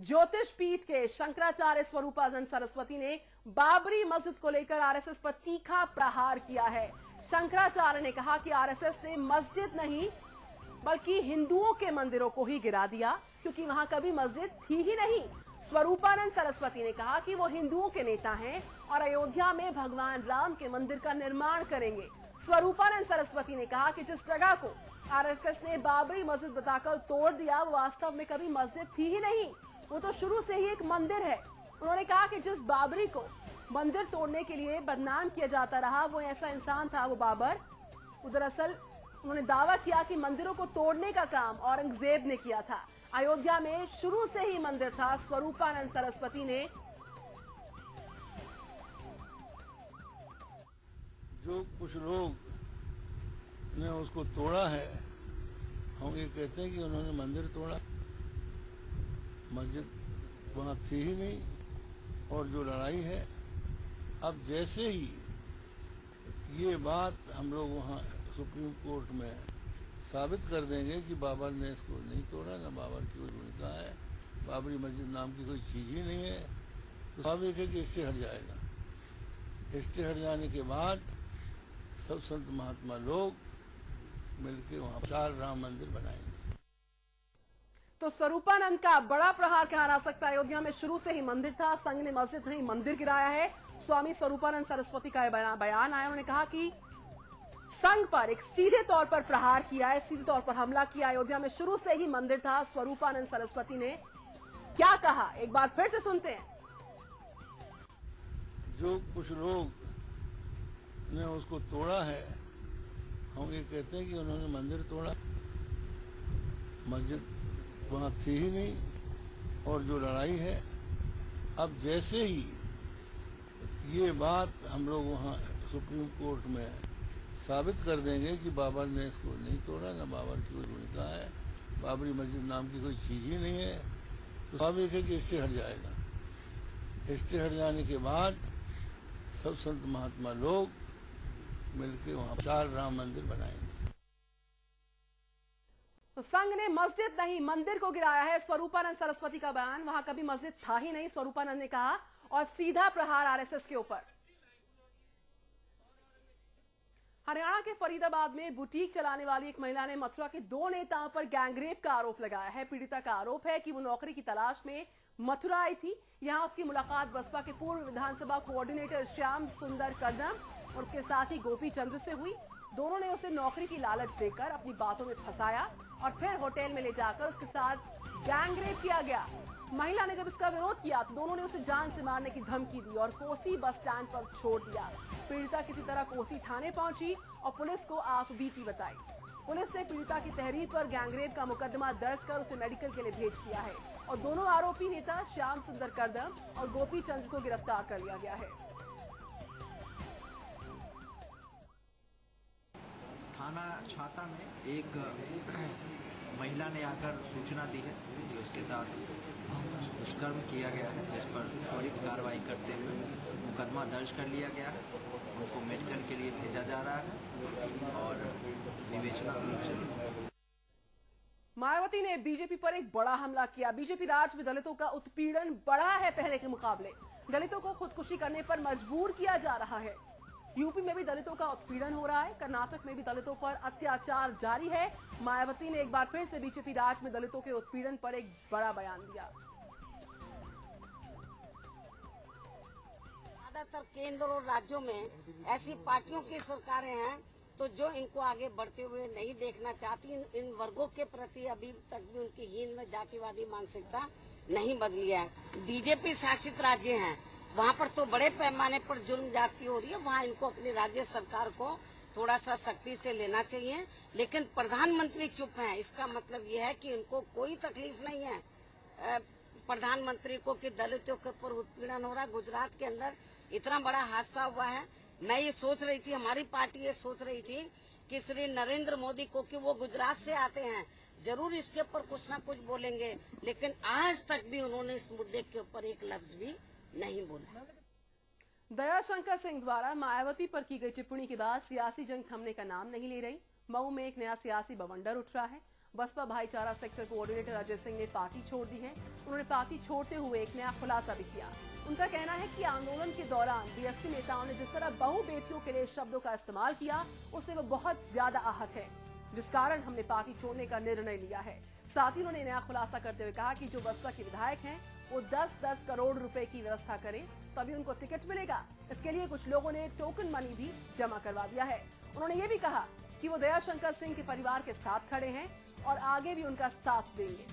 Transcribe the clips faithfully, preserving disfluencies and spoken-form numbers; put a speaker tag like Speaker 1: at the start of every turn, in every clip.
Speaker 1: ज्योतिष पीठ के शंकराचार्य स्वरूपानंद सरस्वती ने बाबरी मस्जिद को लेकर आरएसएस पर तीखा प्रहार किया है। शंकराचार्य ने कहा कि आरएसएस ने मस्जिद नहीं बल्कि हिंदुओं के मंदिरों को ही गिरा दिया, क्योंकि वहां कभी मस्जिद थी ही नहीं। स्वरूपानंद सरस्वती ने कहा कि वो हिंदुओं के नेता हैं और अयोध्या में भगवान राम के मंदिर का निर्माण करेंगे। स्वरूपानंद सरस्वती ने कहा कि जिस जगह को आरएसएस ने बाबरी मस्जिद बताकर तोड़ दिया, वो वास्तव में कभी मस्जिद थी ही नहीं, वो तो शुरू से ही एक मंदिर है। उन्होंने कहा कि जिस बाबरी को मंदिर तोड़ने के लिए बदनाम किया जाता रहा, वो ऐसा इंसान था वो बाबर। दरअसल उन्होंने दावा किया कि मंदिरों को तोड़ने का काम औरंगजेब ने किया था। अयोध्या में शुरू से ही मंदिर था। स्वरूपानंद सरस्वती ने
Speaker 2: जो कुछ लोग ने उसको तोड़ा है, हम ये कहते हैं कि उन्होंने मंदिर तोड़ा, मस्जिद वहाँ थी ही नहीं। और जो लड़ाई है, अब जैसे ही ये बात हम लोग वहाँ सुप्रीम कोर्ट में साबित कर देंगे कि बाबर ने इसको नहीं तोड़ा, ना बाबर की कोई भूमिका है, बाबरी मस्जिद नाम की कोई चीज़ ही नहीं है, तो स्वाभाविक है कि स्टे हट जाएगा। स्टे हट जाने के बाद सब संत महात्मा लोग मिलके वहाँ चार राम मंदिर बनाएंगे।
Speaker 1: तो स्वरूपानंद का बड़ा प्रहार कहा जा सकता है। अयोध्या में शुरू से ही मंदिर था, संघ ने मस्जिद नहीं मंदिर गिराया है। स्वामी स्वरूपानंद सरस्वती का बयान आया, उन्होंने कहा कि संघ पर एक सीधे तौर पर प्रहार किया है, सीधे तौर पर हमला किया। अयोध्या में शुरू से ही मंदिर था। स्वरूपानंद सरस्वती ने क्या कहा, एक बार फिर से सुनते हैं।
Speaker 2: जो कुछ लोग ने उसको तोड़ा है, हम ये कहते हैं कि उन्होंने मंदिर तोड़ा, मस्जिद वहाँ थी ही नहीं। और जो लड़ाई है, अब जैसे ही ये बात हम लोग वहाँ सुप्रीम कोर्ट में साबित कर देंगे कि बाबर ने इसको नहीं तोड़ा, ना बाबर की कोई भूमिका है, बाबरी मस्जिद नाम की कोई चीज़ ही नहीं है, तो स्वाभाविक है कि स्टे हट जाएगा। स्टे हट जाने के बाद सब संत महात्मा लोग मिलके वहाँ चार राम मंदिर बनाएंगे।
Speaker 1: तो संघ ने मस्जिद नहीं मंदिर को गिराया है। स्वरूपानंद सरस्वती का बयान, वहां कभी मस्जिद था ही नहीं, स्वरूपानंद ने कहा, और सीधा प्रहार आरएसएस के ऊपर। हरियाणा के फरीदाबाद में बुटीक चलाने वाली एक महिला ने मथुरा के दो नेताओं पर गैंगरेप का आरोप लगाया है। पीड़िता का आरोप है कि वो नौकरी की तलाश में मथुरा आई थी। यहां उसकी मुलाकात बसपा के पूर्व विधानसभा कोऑर्डिनेटर श्याम सुंदर कदम और उसके साथ ही गोपी चंद्र से हुई। दोनों ने उसे नौकरी की लालच देकर अपनी बातों में फंसाया और फिर होटल में ले जाकर उसके साथ गैंगरेप किया गया। महिला ने जब इसका विरोध किया तो दोनों ने उसे जान से मारने की धमकी दी और कोसी बस स्टैंड पर छोड़ दिया। पीड़िता किसी तरह कोसी थाने पहुंची और पुलिस को आपबीती बताई। पुलिस ने पीड़िता की तहरीर पर गैंगरेप का मुकदमा दर्ज कर उसे मेडिकल के लिए भेज दिया है और दोनों आरोपी नेता श्याम सुंदर करदम और गोपी चंद्र को गिरफ्तार कर लिया गया है।
Speaker 3: थाना छाता में एक महिला ने आकर सूचना दी है कि उसके साथ दुष्कर्म किया गया है, जिस पर त्वरित कार्रवाई करते हुए मुकदमा दर्ज कर लिया गया है। उनको मेडिकल के लिए भेजा जा रहा है और विवेचना चल।
Speaker 1: मायावती ने बीजेपी पर एक बड़ा हमला किया। बीजेपी राज में दलितों का उत्पीड़न बढ़ा है पहले के मुकाबले। दलितों को खुदकुशी करने पर मजबूर किया जा रहा है। यूपी में भी दलितों का उत्पीड़न हो रहा है। कर्नाटक में भी दलितों पर अत्याचार जारी है। मायावती ने एक बार फिर से बीजेपी राज में दलितों के उत्पीड़न पर एक बड़ा बयान दिया।
Speaker 4: ज्यादातर केंद्र और राज्यों में ऐसी पार्टियों की सरकारें हैं तो जो इनको आगे बढ़ते हुए नहीं देखना चाहती। इन, इन वर्गों के प्रति अभी तक भी उनकी हीन में जातिवादी मानसिकता नहीं बदली है। बीजेपी शासित राज्य हैं, वहाँ पर तो बड़े पैमाने पर जुल्म जाती हो रही है। वहाँ इनको अपनी राज्य सरकार को थोड़ा सा सख्ती से लेना चाहिए। लेकिन प्रधानमंत्री चुप हैं, इसका मतलब ये है कि इनको कोई तकलीफ नहीं है प्रधानमंत्री को कि दलितों के ऊपर उत्पीड़न हो रहा है। गुजरात के अंदर इतना बड़ा हादसा हुआ है। मैं ये सोच रही थी, हमारी पार्टी ये सोच रही थी कि श्री नरेंद्र मोदी को, कि वो गुजरात से आते हैं, जरूर इसके ऊपर कुछ ना कुछ बोलेंगे, लेकिन आज तक भी उन्होंने इस मुद्दे के ऊपर एक लफ्ज भी नहीं बोला।
Speaker 1: दयाशंकर सिंह द्वारा मायावती पर की गई टिप्पणी के बाद सियासी जंग थमने का नाम नहीं ले रही। मऊ में एक नया सियासी बवंडर उठ रहा है। बसपा भाईचारा सेक्टर कोऑर्डिनेटर अजय सिंह ने पार्टी छोड़ दी है। उन्होंने पार्टी छोड़ते हुए एक नया खुलासा भी किया। उनका कहना है कि आंदोलन के दौरान बीएसपी नेताओं ने जिस तरह बहु बेटियों के लिए शब्दों का इस्तेमाल किया, उससे वो बहुत ज्यादा आहत है, जिस कारण हमने पार्टी छोड़ने का निर्णय लिया है। साथ ही उन्होंने नया खुलासा करते हुए कहा कि जो बसपा के विधायक हैं वो दस दस करोड़ रुपए की व्यवस्था करें तभी उनको टिकट मिलेगा। इसके लिए कुछ लोगों ने टोकन मनी भी जमा करवा दिया है। उन्होंने ये भी कहा कि वो दयाशंकर सिंह के परिवार के साथ खड़े हैं और आगे भी उनका साथ देंगे।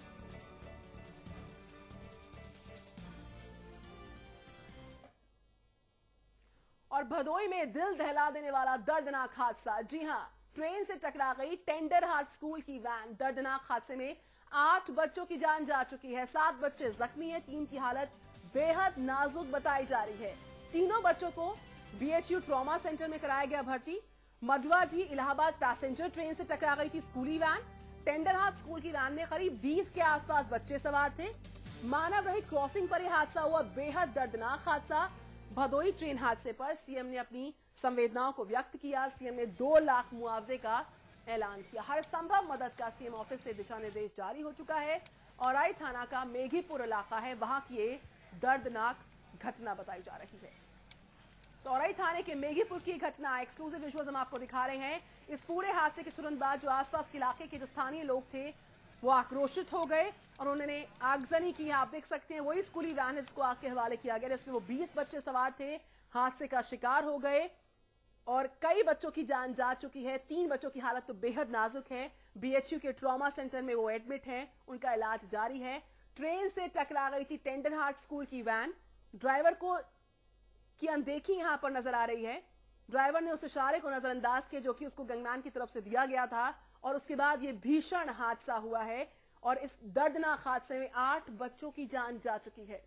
Speaker 1: और भदोई में दिल दहला देने वाला दर्दनाक हादसा। जी हां, ट्रेन से टकरा गई टेंडर हार्ट स्कूल की वैन। दर्दनाक हादसे में आठ बच्चों की जान जा चुकी है, सात बच्चे जख्मी हैं, तीन की हालत बेहद नाजुक बताई जा रही है। तीनों बच्चों को बीएचयू ट्रॉमा सेंटर में कराया गया भर्ती। मडवाजी इलाहाबाद पैसेंजर ट्रेन से टकरा गई थी स्कूली वैन। टेंडर हार्ट स्कूल की वैन में करीब बीस के आसपास बच्चे सवार थे। मानव रहित क्रॉसिंग पर यह हादसा हुआ। बेहद दर्दनाक हादसा। भदोई ट्रेन हादसे पर सीएम ने अपनी संवेदनाओं को व्यक्त किया। सीएम ने दो लाख मुआवजे का ऐलान किया। हर संभव मदद का सीएम ऑफिस से दिशा निर्देश जारी हो चुका है। औराई थाना का मेघीपुर इलाका है, वहां की ये दर्दनाक घटना बताई जा रही है। तो औराई थाने के मेघीपुर की घटना, एक्सक्लूसिव विजुअल्स हम आपको दिखा रहे हैं। इस पूरे हादसे के तुरंत बाद जो आसपास के इलाके के जो स्थानीय लोग थे वो आक्रोशित हो गए और उन्होंने आगजनी की। आप देख सकते हैं वही स्कूली वैन है जिसको आग के हवाले किया गया, जिसमें वो बीस बच्चे सवार थे, हादसे का शिकार हो गए और कई बच्चों की जान जा चुकी है। तीन बच्चों की हालत तो बेहद नाजुक है। बीएचयू के ट्रॉमा सेंटर में वो एडमिट हैं, उनका इलाज जारी है। ट्रेन से टकरा गई थी टेंडर हार्ट स्कूल की वैन। ड्राइवर को की अनदेखी यहां पर नजर आ रही है। ड्राइवर ने उस इशारे को नजरअंदाज किया जो कि उसको गंगनान की तरफ से दिया गया था और उसके बाद ये भीषण हादसा हुआ है और इस दर्दनाक हादसे में आठ बच्चों की जान जा चुकी है।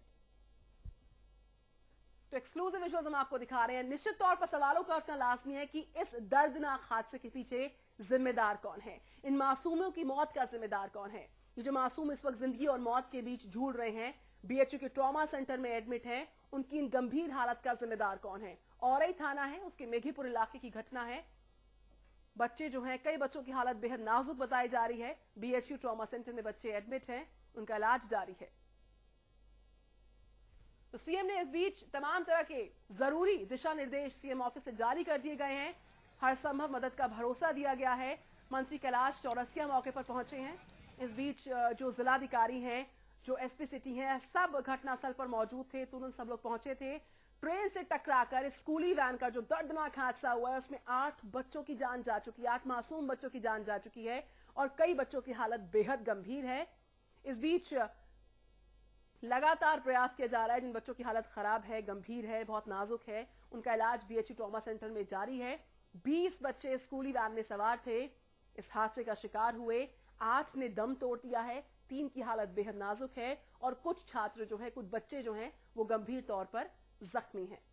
Speaker 1: तो एक्सक्लूसिव विजुअल्स हम आपको दिखा रहे हैं। निश्चित तौर पर सवालों का उठना लाजमी है कि इस दर्दनाक हादसे के पीछे जिम्मेदार कौन है, इन मासूमों की मौत का जिम्मेदार कौन है। ये जो मासूम इस वक्त जिंदगी और मौत के बीच झूल रहे हैं, बीएचयू के ट्रॉमा सेंटर में एडमिट हैं, उनकी इन गंभीर हालत का जिम्मेदार कौन है। औराई थाना है, उसके मेघीपुर इलाके की घटना है। बच्चे जो हैं, कई बच्चों की हालत बेहद नाजुक बताई जा रही है। बीएचयू ट्रॉमा सेंटर में बच्चे एडमिट हैं, उनका इलाज जारी है। तो सीएम ने इस बीच तमाम तरह के जरूरी दिशा निर्देश सीएम ऑफिस से जारी कर दिए गए हैं। हर संभव मदद का भरोसा दिया गया है। मंत्री कैलाश चौरसिया मौके पर पहुंचे हैं। इस बीच जो जिलाधिकारी हैं, जो एसपी सिटी हैं, सब घटनास्थल पर मौजूद थे। तुरंत सब लोग पहुंचे थे। ट्रेन से टकराकर स्कूली वैन का जो दर्दनाक हादसा हुआ है उसमें आठ बच्चों की जान जा चुकी है, आठ मासूम बच्चों की जान जा चुकी है और कई बच्चों की हालत बेहद गंभीर है। इस बीच लगातार प्रयास किया जा रहा है। जिन बच्चों की हालत खराब है, गंभीर है, बहुत नाजुक है, उनका इलाज बीएचयू ट्रॉमा सेंटर में जारी है। बीस बच्चे स्कूली वैन में सवार थे, इस हादसे का शिकार हुए। आठ ने दम तोड़ दिया है, तीन की हालत बेहद नाजुक है और कुछ छात्र जो है, कुछ बच्चे जो हैं वो गंभीर तौर पर जख्मी हैं।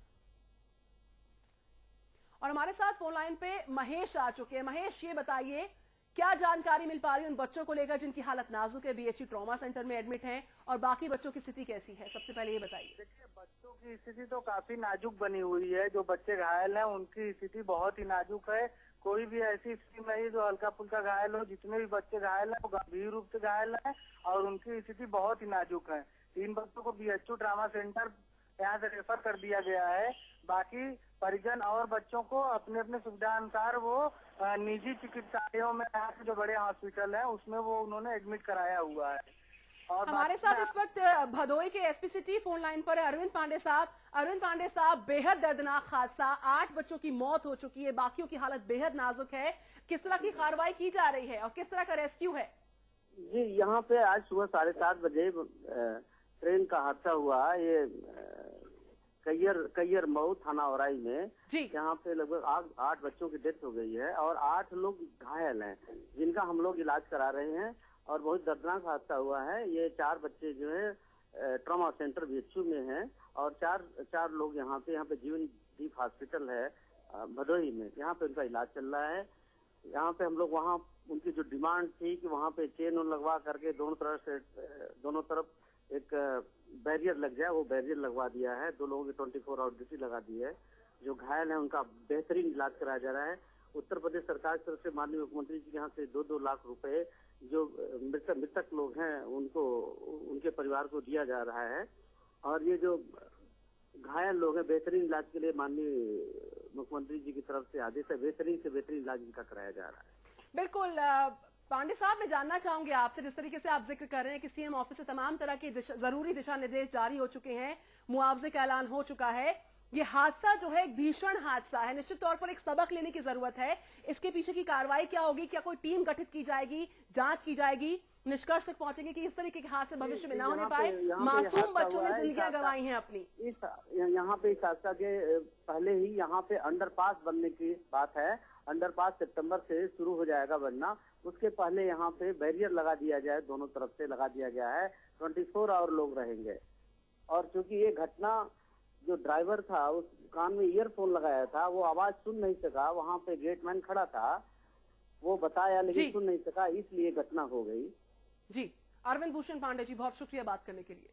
Speaker 1: और हमारे साथ फोन लाइन पे महेश आ चुके हैं। महेश, ये बताइए क्या जानकारी मिल पा रही है उन बच्चों को लेकर जिनकी हालत नाजुक है, बीएचयू ट्रॉमा सेंटर में एडमिट हैं, और बाकी बच्चों की स्थिति कैसी है? सबसे पहले ये बताइए।
Speaker 5: देखिए, बच्चों की स्थिति तो काफी नाजुक बनी हुई है। जो बच्चे घायल हैं उनकी स्थिति बहुत ही नाजुक है। कोई भी ऐसी स्थिति नहीं जो हल्का फुल्का घायल हो। जितने भी बच्चे घायल हैं वो गंभीर रूप से घायल हैं और उनकी स्थिति बहुत ही नाजुक है। तीन बच्चों को बीएचयू ट्रॉमा सेंटर यहाँ से रेफर कर दिया गया है। बाकी परिजन और बच्चों को अपने अपने सुविधा अनुसार वो निजी चिकित्सालयों में, यहाँ के जो बड़े हॉस्पिटल है उसमें वो उन्होंने एडमिट कराया हुआ है।
Speaker 1: और हमारे साथ इस वक्त भदोई के एसपी सिटी फोन लाइन पर है अरविंद पांडे साहब। अरविंद पांडे साहब, बेहद दर्दनाक हादसा, आठ बच्चों की मौत हो चुकी है, बाकियों की हालत बेहद नाजुक है। किस तरह की कार्रवाई की जा रही है और किस तरह का रेस्क्यू है?
Speaker 6: जी, यहाँ पे आज सुबह साढ़े सात बजे ट्रेन का हादसा हुआ। ये कैयर कैयर मऊ थाना औराई में, यहाँ पे लगभग आठ बच्चों की डेथ हो गई है और आठ लोग घायल हैं, जिनका हम लोग इलाज करा रहे हैं। और बहुत दर्दनाक हादसा हुआ है। ये चार बच्चे जो है ट्रॉमा सेंटर बीएचयू में हैं और चार चार लोग यहाँ पे यहाँ पे जीवन दीप हॉस्पिटल है भदोही में, यहाँ पे उनका इलाज चल रहा है। यहाँ पे हम लोग वहाँ उनकी जो डिमांड थी कि वहाँ पे चेन लगवा करके दोनों तरफ से दोनों तरफ एक बैरियर लग जाए, वो बैरियर लगवा दिया है। दो लोगों की ट्वेंटी फोर आवर ड्यूटी लगा दी है। जो घायल है उनका बेहतरीन इलाज कराया जा रहा है। उत्तर प्रदेश सरकार की तरफ से माननीय मुख्यमंत्री जी के यहाँ से दो दो लाख रुपए जो मृतक मृतक लोग हैं उनको उनके परिवार को दिया जा रहा है। और ये जो घायल लोग हैं बेहतरीन इलाज के लिए माननीय मुख्यमंत्री जी की तरफ से आदेश है, बेहतरीन से बेहतरीन इलाज इनका कराया जा रहा है।
Speaker 1: बिल्कुल पांडे साहब, मैं जानना चाहूंगी आपसे, जिस तरीके से आप जिक्र कर रहे हैं कि सीएम ऑफिस से तमाम तरह के दिशा, जरूरी दिशा निर्देश जारी हो चुके हैं, मुआवजे का ऐलान हो चुका है, ये हादसा जो है एक भीषण हादसा है, निश्चित तौर पर एक सबक लेने की जरूरत है। इसके पीछे की कार्रवाई क्या होगी? क्या कोई टीम गठित की जाएगी, जांच की जाएगी, निष्कर्ष तक पहुंचेंगे कि इस तरीके के हादसे भविष्य में न होने पाए? मासूम बच्चों ने जिंदगियां गंवाई हैं अपनी।
Speaker 6: इस यहाँ पे इस हादसा के पहले ही यहाँ पे अंडरपास बनने की बात है। अंडरपास सितंबर से शुरू हो जाएगा बनना, उसके पहले यहाँ पे बैरियर लगा दिया जाए, दोनों तरफ से लगा दिया गया है, चौबीस आवर लोग रहेंगे। और चूंकि ये घटना जो ड्राइवर था उस कान में ईयरफोन लगाया था, वो आवाज सुन नहीं सका, वहाँ पे गेटमैन खड़ा था, वो बताया लेकिन सुन नहीं सका, इसलिए घटना हो गई।
Speaker 1: जी अरविंद भूषण पांडे जी, बहुत शुक्रिया बात करने के लिए।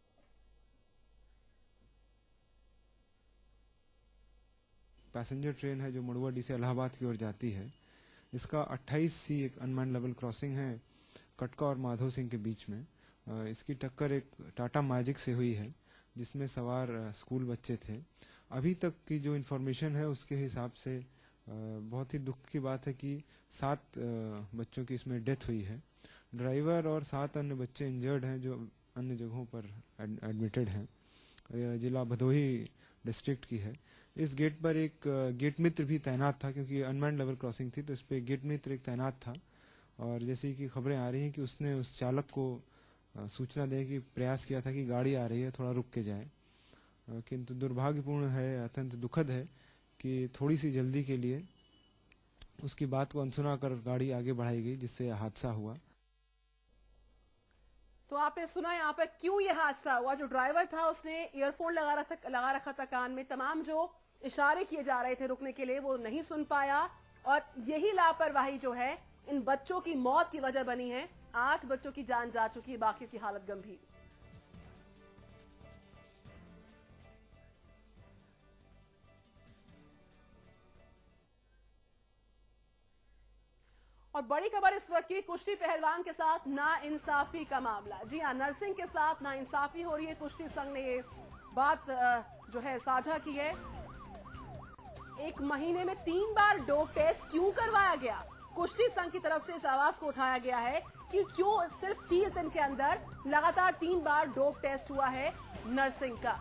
Speaker 7: पैसेंजर ट्रेन है जो मड़ुआडीह से इलाहाबाद की ओर जाती है, इसका अट्ठाईस सी एक अनमैन्ड लेवल क्रॉसिंग है कटका और माधो सिंह के बीच में। इसकी टक्कर एक टाटा मैजिक से हुई है जिसमें सवार स्कूल बच्चे थे। अभी तक की जो इन्फॉर्मेशन है उसके हिसाब से बहुत ही दुख की बात है कि सात बच्चों की इसमें डेथ हुई है। ड्राइवर और सात अन्य बच्चे इंजर्ड हैं जो अन्य जगहों पर एडमिटेड हैं। जिला भदोही डिस्ट्रिक्ट की है। इस गेट पर एक गेट मित्र भी तैनात था क्योंकि अनमैन्ड लेवल क्रॉसिंग थी, तो इस पर गेट मित्र एक तैनात था। और जैसे कि खबरें आ रही हैं कि उसने उस चालक को सूचना देने की प्रयास किया था कि गाड़ी आ रही है, थोड़ा रुक के जाए। किंतु दुर्भाग्यपूर्ण है, अत्यंत दुखद है कि थोड़ी सी जल्दी के लिए उसकी बात को अनसुना कर गाड़ी आगे बढ़ाई गई, जिससे यह हादसा हुआ।
Speaker 1: तो आपने सुना यहाँ पर क्यों ये हादसा हुआ। जो ड्राइवर था उसने ईयरफोन लगा रखा लगा रखा था कान में, तमाम जो इशारे किए जा रहे थे रुकने के लिए वो नहीं सुन पाया, और यही लापरवाही जो है इन बच्चों की मौत की वजह बनी है। आठ बच्चों की जान जा चुकी है, बाकी की हालत गंभीर। और बड़ी खबर इस वक्त की, कुश्ती पहलवान के साथ नाइंसाफी का मामला। जी हां, नरसिंह के साथ नाइंसाफी हो रही है। कुश्ती संघ ने ये बात जो है साझा की है। एक महीने में तीन बार डोप टेस्ट क्यों करवाया गया? कुश्ती संघ की तरफ से इस आवाज को उठाया गया है कि क्यों सिर्फ तीस दिन के अंदर लगातार तीन बार डोप टेस्ट हुआ है नरसिंह का।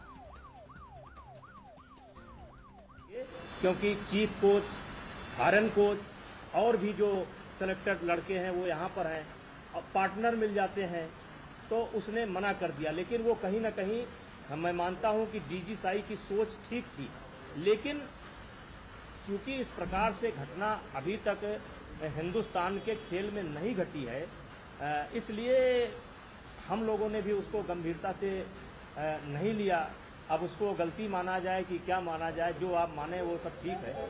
Speaker 8: क्योंकि चीफ कोच, आर्यन कोच और भी जो सेलेक्टेड लड़के हैं वो यहाँ पर हैं, अब पार्टनर मिल जाते हैं, तो उसने मना कर दिया। लेकिन वो कहीं ना कहीं मैं मानता हूँ कि डीजी साई की सोच ठीक थी, लेकिन चूंकि इस प्रकार से घटना अभी तक हिंदुस्तान के खेल में नहीं घटी है, इसलिए हम लोगों ने भी उसको गंभीरता से नहीं लिया। अब उसको गलती माना जाए कि क्या माना जाए, जो आप माने वो सब ठीक है।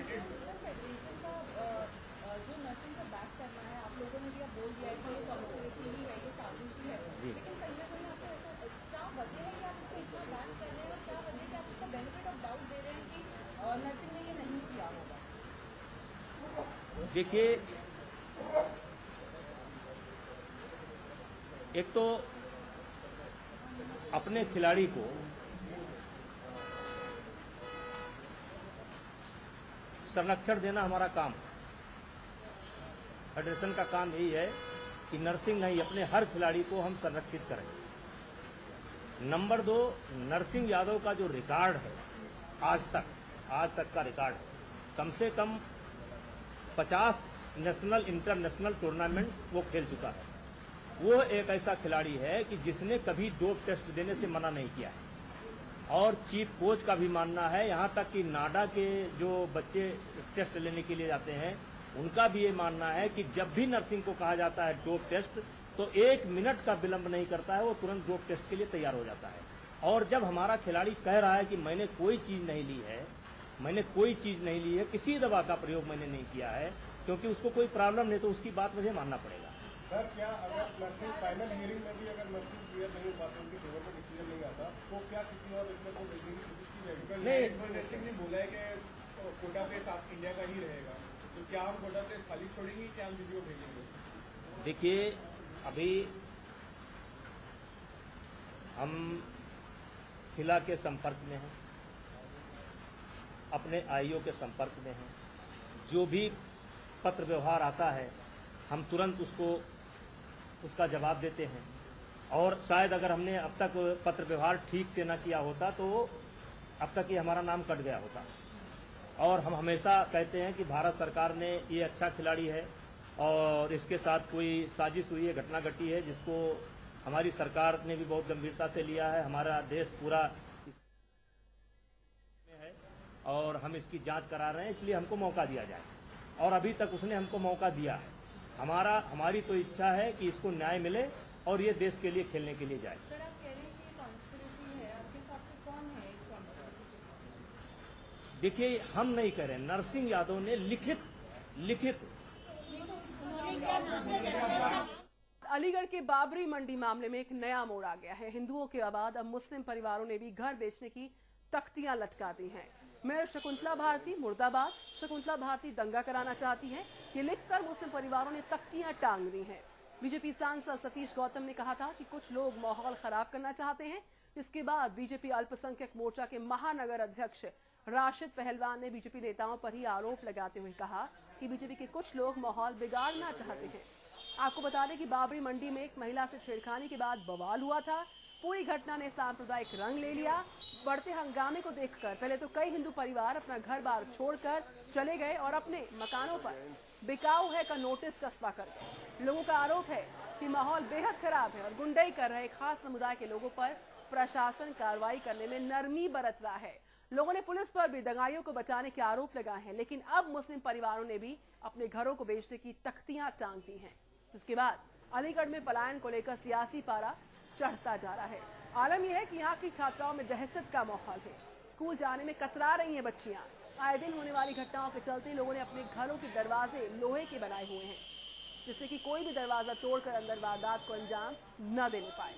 Speaker 8: देखिए, एक तो अपने खिलाड़ी को संरक्षण देना हमारा काम, फेडरेशन का काम यही है कि नरसिंह नहीं, अपने हर खिलाड़ी को हम संरक्षित करें। नंबर दो, नरसिंह यादव का जो रिकॉर्ड है आज तक आज तक का रिकॉर्ड है, कम से कम पचास नेशनल इंटरनेशनल टूर्नामेंट वो खेल चुका है। वो एक ऐसा खिलाड़ी है कि जिसने कभी डोप टेस्ट देने से मना नहीं किया है। और चीफ कोच का भी मानना है, यहाँ तक कि नाडा के जो बच्चे टेस्ट लेने के लिए जाते हैं उनका भी ये मानना है कि जब भी नरसिंह को कहा जाता है डोप टेस्ट तो एक मिनट का विलंब नहीं करता है, वो तुरंत डोप टेस्ट के लिए तैयार हो जाता है। और जब हमारा खिलाड़ी कह रहा है कि मैंने कोई चीज़ नहीं ली है, मैंने कोई चीज़ नहीं ली है, किसी दवा का प्रयोग मैंने नहीं किया है, क्योंकि उसको कोई प्रॉब्लम नहीं, तो उसकी बात मुझे मानना पड़ेगा।
Speaker 9: सर, क्या अगर नरसिंह फाइनल हियरिंग में भी अगर नरसिंह क्लियर नहीं हो पाते, उनकी फेवर में डिसीजन नहीं आता, तो क्या किसी और इसमें कोई देखने की कोशिश की जाएगी? नहीं, नरसिंह ने बोला है कि कोटा पे साउथ इंडिया का ही रहेगा। तो क्या हम गोड्डा से खाली छोड़ेंगे, क्या हम वीडियो भेजेंगे?
Speaker 8: देखिए, अभी हम किला के संपर्क में हैं, अपने आईओ के संपर्क में हैं। जो भी पत्र व्यवहार आता है हम तुरंत उसको उसका जवाब देते हैं, और शायद अगर हमने अब तक पत्र व्यवहार ठीक से ना किया होता तो अब तक ये हमारा नाम कट गया होता। और हम हमेशा कहते हैं कि भारत सरकार ने ये अच्छा खिलाड़ी है और इसके साथ कोई साजिश हुई है, घटना घटी है, जिसको हमारी सरकार ने भी बहुत गंभीरता से लिया है। हमारा देश पूरा में है और हम इसकी जांच करा रहे हैं, इसलिए हमको मौका दिया जाए, और अभी तक उसने हमको मौका दिया है। हमारा हमारी तो इच्छा है कि इसको न्याय मिले और ये देश के लिए खेलने के लिए जाए।
Speaker 1: सर, आप कह रहे हैं कि ये कॉन्स्पिरेसी है, आपके हिसाब से कौन है इस कॉन्स्पिरेसी?
Speaker 8: देखिए, हम नहीं कह रहे, नरसिंह यादव ने लिखित लिखित
Speaker 1: अलीगढ़ के बाबरी मंडी मामले में एक नया मोड़ आ गया है। हिंदुओं के बाद अब मुस्लिम परिवारों ने भी घर बेचने की तख्तियां लटका दी हैं। मेयर शकुंतला भारती मुर्दाबाद, शकुंतला भारती दंगा कराना चाहती हैं, ये लिखकर मुस्लिम परिवारों ने तख्तियां टांग दी हैं। बीजेपी सांसद सतीश गौतम ने कहा था कि कुछ लोग माहौल खराब करना चाहते हैं। इसके बाद बीजेपी अल्पसंख्यक मोर्चा के महानगर अध्यक्ष राशिद पहलवान ने बीजेपी नेताओं पर ही आरोप लगाते हुए कहा कि बीजेपी के कुछ लोग माहौल बिगाड़ना चाहते हैं। आपको बता दें कि बाबरी मंडी में एक महिला से छेड़खानी के बाद बवाल हुआ था। पूरी घटना ने सांप्रदायिक रंग ले लिया। बढ़ते हंगामे को देखकर पहले तो कई हिंदू परिवार अपना घर बार छोड़कर चले गए और अपने मकानों पर बिकाऊ है का नोटिस चस्पा कर गए। लोगों का आरोप है कि माहौल बेहद खराब है और गुंडई कर रहे खास समुदाय के लोगों पर प्रशासन कार्रवाई करने में नरमी बरत रहा है। लोगों ने पुलिस पर भी दंगाइयों को बचाने के आरोप लगाए हैं, लेकिन अब मुस्लिम परिवारों ने भी अपने घरों को बेचने की तख्तियां टांग दी हैं। जिसके बाद अलीगढ़ में पलायन को लेकर सियासी पारा चढ़ता जा रहा है। आलम यह है कि यहाँ की छात्राओं में दहशत का माहौल है। स्कूल जाने में कतरा रही हैं बच्चियां। आए दिन होने वाली घटनाओं के चलते लोगों ने अपने घरों के दरवाजे लोहे के बनाए हुए हैं, जिससे कि कोई भी दरवाजा तोड़कर अंदर वारदात को अंजाम न देने पाए।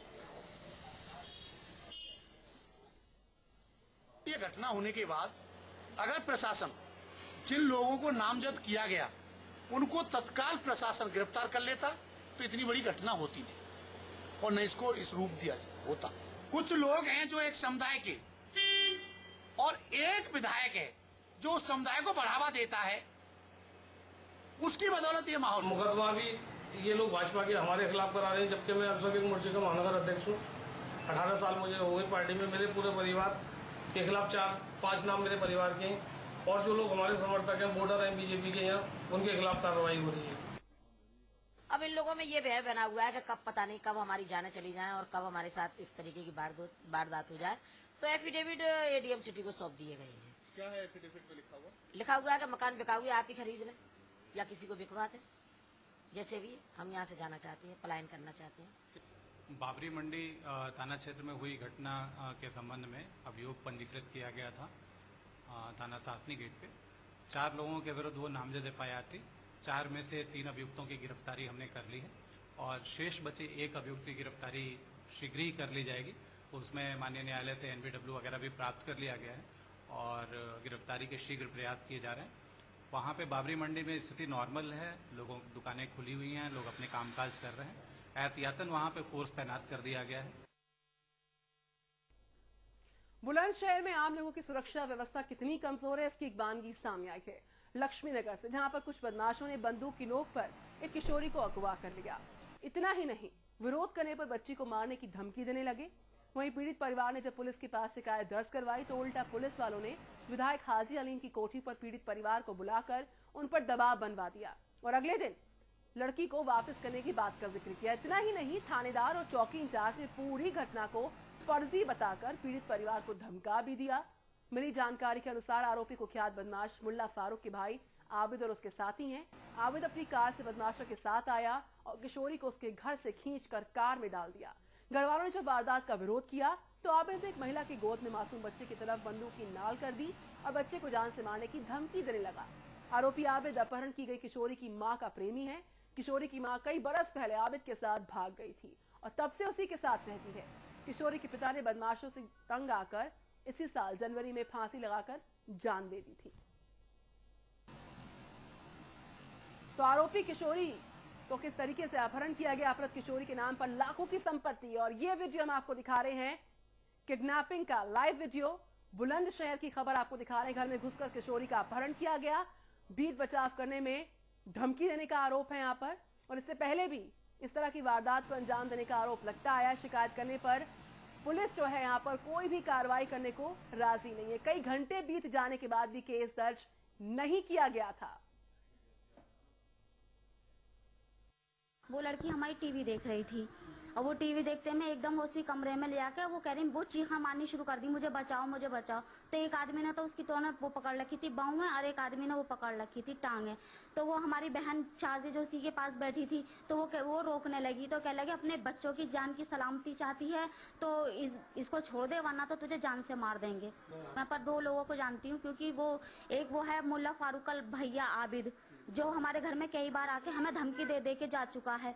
Speaker 10: ये घटना होने के बाद अगर प्रशासन जिन लोगों को नामजद किया गया उनको तत्काल प्रशासन गिरफ्तार कर लेता तो इतनी बड़ी घटना होती नहीं और न इसको इस रूप दिया होता। कुछ लोग हैं जो एक समुदाय के और एक विधायक है जो उस समुदाय को बढ़ावा देता है, उसकी बदौलत ये माहौल।
Speaker 11: मुकदमा भी ये लोग भाजपा के हमारे खिलाफ करा रहे हैं, जबकि मैं अल्पसंख्यक मोर्चे का महानगर अध्यक्ष हूँ। अठारह साल मुझे हो गए पार्टी में। मेरे पूरे परिवार के खिलाफ चार पांच नाम मेरे परिवार के हैं और जो लोग हमारे समर्थक हैं, वोटर हैं बीजेपी के यहाँ, उनके खिलाफ कार्रवाई हो रही है।
Speaker 12: अब इन लोगों में ये भय बना हुआ है कि कब पता नहीं कब हमारी जानें चली जाएं और कब हमारे साथ इस तरीके की वारदात हो जाए। तो एफिडेविट एडीएम सिटी को सौंप दिए गए हैं।
Speaker 9: क्या है एफिडेविट में लिखा हुआ?
Speaker 12: लिखा हुआ है कि मकान बिका हुआ, आप ही खरीद लें या किसी को बिकवा दें। जैसे भी हम यहाँ से जाना चाहते हैं, पलायन करना चाहते हैं।
Speaker 13: बाबरी मंडी थाना क्षेत्र में हुई घटना के संबंध में अभियोग पंजीकृत किया गया था थाना सासनी गेट पे। चार लोगों के विरुद्ध वो नामजद एफ आई आर थी। चार में से तीन अभियुक्तों की गिरफ्तारी हमने कर ली है और शेष बचे एक अभियुक्त की गिरफ्तारी शीघ्र ही कर ली जाएगी। उसमें माननीय न्यायालय से एनबीडब्ल्यू वगैरह भी प्राप्त कर लिया गया है और गिरफ्तारी के शीघ्र प्रयास किए जा रहे हैं। वहाँ पे बाबरी मंडी में स्थिति नॉर्मल है, लोगों दुकानें खुली हुई हैं, लोग अपने कामकाज कर रहे हैं। एहतियातन वहाँ पे फोर्स तैनात कर दिया गया है।
Speaker 1: बुलंदशहर में आम लोगों की सुरक्षा व्यवस्था कितनी कमजोर है, इसकी एक बानगी सामने आई है लक्ष्मीनगर से, जहां पर कुछ बदमाशों ने बंदूक की नोक पर एक किशोरी को अगवा कर लिया। इतना ही नहीं, विरोध करने पर बच्ची को मारने की धमकी देने लगे। वहीं पीड़ित परिवार ने जब पुलिस के पास शिकायत दर्ज करवाई तो उल्टा पुलिस वालों ने विधायक हाजी अलीम की कोठी पर पीड़ित परिवार को बुलाकर उन पर दबाव बनवा दिया और अगले दिन लड़की को वापस करने की बात का जिक्र किया। इतना ही नहीं, थानेदार और चौकी इंचार्ज ने पूरी घटना को फर्जी बताकर पीड़ित परिवार को धमका भी दिया। मिली जानकारी के अनुसार आरोपी कुख्यात बदमाश मुल्ला फारूक के भाई आबिद और उसके साथी हैं। आबिद अपनी कार से बदमाशों के साथ आया और किशोरी को उसके घर से खींचकर कार में डाल दिया। घर वालों ने जब वारदात का विरोध किया तो आबिद ने एक महिला की गोद में मासूम बच्चे की तरफ बंदूक की नाल कर दी और बच्चे को जान से मारने की धमकी देने लगा। आरोपी आबिद अपहरण की गई किशोरी की माँ का प्रेमी है। किशोरी की माँ कई बरस पहले आबिद के साथ भाग गई थी और तब से उसी के साथ रहती है। किशोरी के पिता ने बदमाशों से तंग आकर इसी साल जनवरी में फांसी लगाकर जान दे दी थी। तो आरोपी किशोरी को किस तरीके से अपहरण किया गया, अपहृत किशोरी के नाम पर लाखों की संपत्ति, और ये वीडियो हम आपको दिखा रहे हैं किडनैपिंग का लाइव वीडियो। बुलंदशहर की खबर आपको दिखा रहे हैं। घर में घुसकर किशोरी का अपहरण किया गया, भीड़ बचाव करने में धमकी देने का आरोप है यहाँ पर, और इससे पहले भी इस तरह की वारदात को अंजाम देने का आरोप लगता आया। शिकायत करने पर पुलिस जो है यहाँ पर कोई भी कार्रवाई करने को राजी नहीं है। कई घंटे बीत जाने के बाद भी केस दर्ज नहीं किया गया था।
Speaker 14: वो लड़की हमारी टीवी देख रही थी और वो टीवी देखते में एकदम उसी कमरे में ले आके वो कह रही वो चीखा मारनी शुरू कर दी, मुझे बचाओ मुझे बचाओ। तो एक आदमी ने तो उसकी तो वो पकड़ रखी थी बाहों में और एक आदमी ने वो पकड़ रखी थी टांगे। तो वो हमारी बहन शाजी जो उसी के पास बैठी थी तो वो वो रोकने लगी, तो कह लगे अपने बच्चों की जान की सलामती चाहती है तो इस, इसको छोड़ दे वरना तो तुझे जान से मार देंगे। मैं पर दो लोगों को जानती हूँ, क्योंकि वो एक वो है मुल्ला फारूकल भैया आबिद, जो हमारे घर में कई बार आके हमें धमकी दे दे के जा चुका है।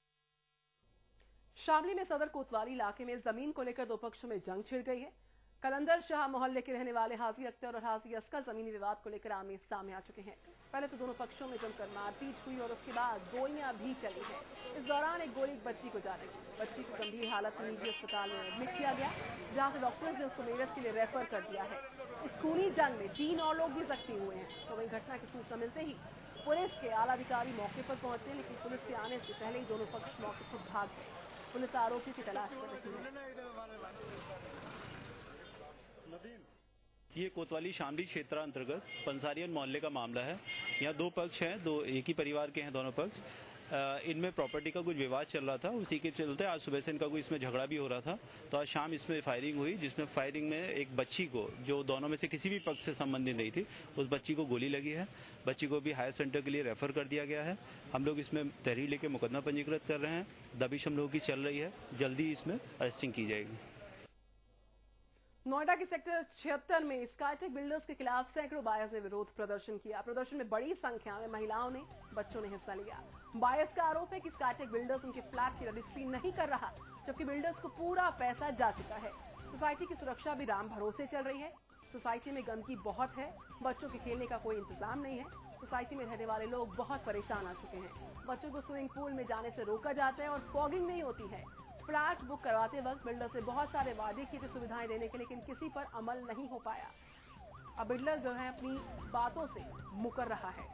Speaker 1: शामली में सदर कोतवाली इलाके में जमीन को लेकर दो पक्षों में जंग छिड़ गई है। कलंदर शाह मोहल्ले के रहने वाले हाजी अख्तर और हाजी अस्कर जमीनी विवाद को लेकर आमने सामने आ चुके हैं। पहले तो दोनों पक्षों में जमकर मारपीट हुई और उसके बाद गोलियां भी चली है। इस दौरान एक गोली एक बच्ची को जा लगी। बच्ची को गंभीर हालत में निजी अस्पताल में एडमिट किया गया, जहाँ से डॉक्टर्स ने उसको मेरठ के लिए रेफर कर दिया है। इस खूनी जंग में तीन और लोग भी जख्मी हुए हैं। तो वही घटना की सूचना मिलते ही पुलिस के आला अधिकारी मौके पर पहुंचे, लेकिन पुलिस के आने से पहले ही दोनों पक्ष मौके से भाग गए। पुलिस आरोपी की तलाश कर रही है।
Speaker 15: ये कोतवाली शामली क्षेत्र अंतर्गत पंसारियन मोहल्ले का मामला है। यहाँ दो पक्ष हैं, दो एक ही परिवार के हैं दोनों पक्ष। इनमें प्रॉपर्टी का कुछ विवाद चल रहा था, उसी के चलते आज सुबह से इनका कोई इसमें झगड़ा भी हो रहा था। तो आज शाम इसमें फायरिंग हुई, जिसमें फायरिंग में एक बच्ची को, जो दोनों में से किसी भी पक्ष से संबंधित नहीं थी, उस बच्ची को गोली लगी है। बच्ची को भी हायर सेंटर के लिए रेफर कर दिया गया है। हम लोग इसमें तहरीर लेके मुकदमा पंजीकृत कर रहे हैं। दबिश हम लोगों की चल रही है, जल्दी इसमें अरेस्टिंग की जाएगी।
Speaker 1: नोएडा के सेक्टर छिहत्तर में स्काईटेक बिल्डर्स के खिलाफ सैकड़ों बायर्स ने विरोध प्रदर्शन किया। प्रदर्शन में बड़ी संख्या में महिलाओं ने, बच्चों ने हिस्सा लिया। बायर्स का आरोप है कि स्काईटेक बिल्डर्स उनके फ्लैट की रजिस्ट्री नहीं कर रहा, जबकि बिल्डर्स को पूरा पैसा जा चुका है। सोसाइटी की सुरक्षा भी राम भरोसे चल रही है। सोसाइटी में गंदगी बहुत है, बच्चों के खेलने का कोई इंतजाम नहीं है। सोसाइटी में रहने वाले लोग बहुत परेशान आ चुके हैं। बच्चों को स्विमिंग पूल में जाने से रोका जाता है और फॉगिंग नहीं होती है। फ्लैट बुक करवाते वक्त बिल्डर से बहुत सारे वादे किए थे सुविधाएं देने के, लेकिन किसी पर अमल नहीं हो पाया। अब बिल्डर जो है अपनी बातों से मुकर रहा है।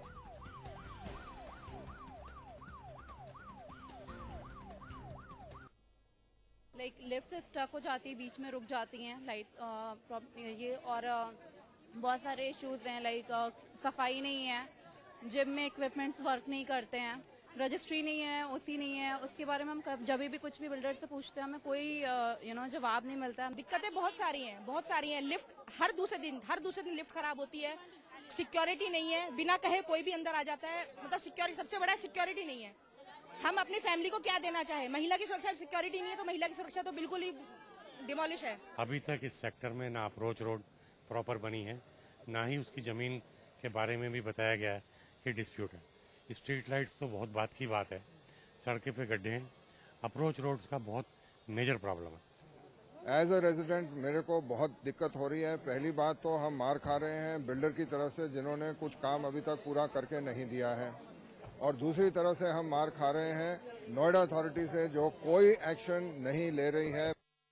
Speaker 16: लाइक like, लिफ्ट से स्टक हो जाती है, बीच में रुक जाती हैं लाइट्स ये, और बहुत सारे इश्यूज हैं। लाइक सफाई नहीं है, जिम में इक्विपमेंट्स वर्क नहीं करते हैं, रजिस्ट्री नहीं है, ओसी नहीं है। उसके बारे में हम जब भी कुछ भी बिल्डर से पूछते हैं हमें कोई यू नो जवाब नहीं मिलता।
Speaker 17: दिक्कतें बहुत सारी हैं, बहुत सारी हैं। लिफ्ट हर दूसरे दिन हर दूसरे दिन लिफ्ट खराब होती है। सिक्योरिटी नहीं है, बिना कहे कोई भी अंदर आ जाता है। मतलब सिक्योरिटी, सबसे बड़ा सिक्योरिटी नहीं है। हम अपनी फैमिली को क्या देना चाहे? महिला की सुरक्षा, सिक्योरिटी नहीं है तो महिला की सुरक्षा तो बिल्कुल ही डिमोलिश है।
Speaker 18: अभी तक इस सेक्टर में ना अप्रोच रोड प्रॉपर बनी है, ना ही उसकी जमीन के बारे में भी बताया गया है कि डिस्प्यूट है। स्ट्रीट लाइट्स तो बहुत बात की बात है, सड़कें पे गड्ढे हैं, अप्रोच रोड्स का बहुत मेजर प्रॉब्लम है।
Speaker 19: एज अ रेजिडेंट मेरे को बहुत दिक्कत हो रही है। पहली बात तो हम मार खा रहे हैं बिल्डर की तरफ से, जिन्होंने कुछ काम अभी तक पूरा करके नहीं दिया है, और दूसरी तरफ से हम मार खा रहे हैं नोएडा अथॉरिटी से, जो कोई एक्शन नहीं ले रही है।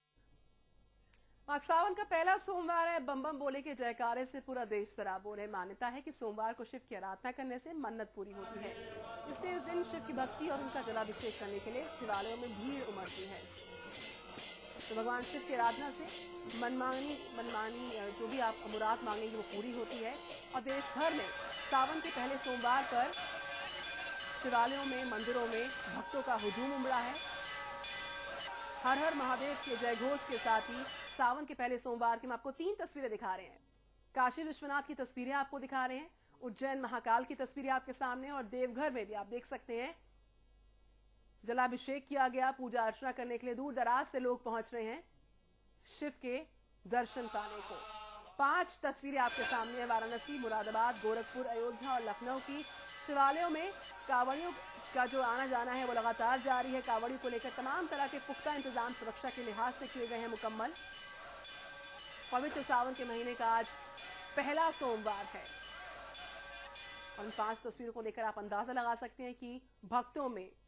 Speaker 1: आज सावन का पहला सोमवार है। बम बम बोले के जयकारे से पूरा देश सराबोर है। मान्यता है कि सोमवार को शिव की आराधना करने से मन्नत पूरी होती है, इसलिए इस दिन शिव की भक्ति और उनका जलाभिषेक करने के लिए शिवालयों में भीड़ उमड़ती है। तो भगवान शिव की आराधना से मनमानी मनमानी जो भी आप मुराद मांगेंगे वो पूरी होती है। और देश भर में सावन के पहले सोमवार पर शिवालयों में, मंदिरों में भक्तों का हुजूम उमड़ा है। हर हर महादेव के जय घोष के साथ ही सावन के पहले सोमवार की हम आपको तीन तस्वीरें दिखा रहे हैं। काशी विश्वनाथ की तस्वीरें आपको दिखा रहे हैं, उज्जैन महाकाल की तस्वीरें आपके सामने, और देवघर में भी आप देख सकते हैं जलाभिषेक किया गया। पूजा अर्चना करने के लिए दूर दराज से लोग पहुंच रहे हैं शिव के दर्शन पाने को। पांच तस्वीरें आपके सामने है वाराणसी, मुरादाबाद, गोरखपुर, अयोध्या और लखनऊ की। शिवालयों में कांवड़ियों का जो आना जाना है वो लगातार जारी है। कांवड़ियों को लेकर तमाम तरह के पुख्ता इंतजाम सुरक्षा के लिहाज से किए गए हैं मुकम्मल। पवित्र सावन के महीने का आज पहला सोमवार है। और इन पांच तस्वीरों को लेकर आप अंदाजा लगा सकते हैं कि भक्तों में